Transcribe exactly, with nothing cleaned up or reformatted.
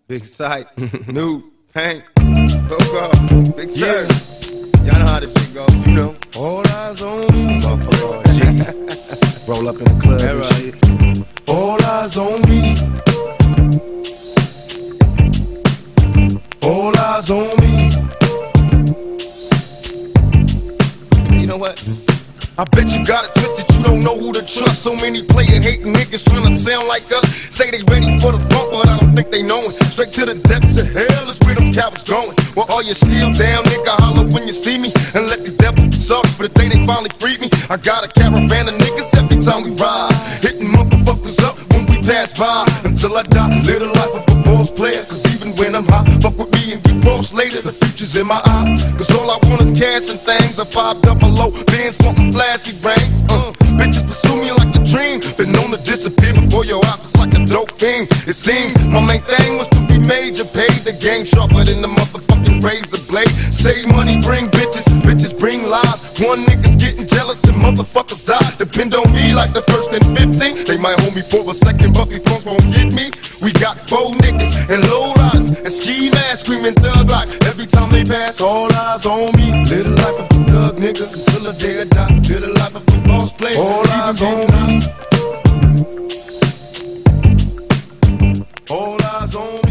Big Sight, New, Hank, Coco, Big Sight. Y'all know how this shit go, you know. All eyes on me. Motherfucker G. Roll up in the club and right. shit. All eyes on me. All eyes on me. You know what? I bet you got it twisted, you don't know who to trust. So many player hating niggas trying to sound like us. Say they ready for the funk, but I don't think they know it. Straight to the depths of hell is where them cowards going. Well, all you still down, nigga, holler when you see me. And let these devils be sorry for the day they finally freed me. I got a caravan of niggas every time we ride, hitting motherfuckers up when we pass by. Until I die, live the life of a boss player. Cause even when I'm high, fuck with me and get crossed later. The future's in my eyes. Cause all I want is cash and things. A five double O, bands wanting flashy brains. Uh, bitches pursue me like a dream. Been known to disappear before your eyes, it's like a dope thing. It seems my main thing was to be major. Paid the game sharper than the motherfucking razor blade. Save money, bring bitches, bitches bring lies. One nigga's getting jealous and motherfuckers die. Depend on me like the first and fifteen. They might hold me for a second, but these punks won't get me. We got four niggas and low riders and ski masks screaming thug life. Every time they pass, all eyes on me. Live the life of a thug nigga until the day I die. Live the life of a boss player. All eyes on me. All eyes on me.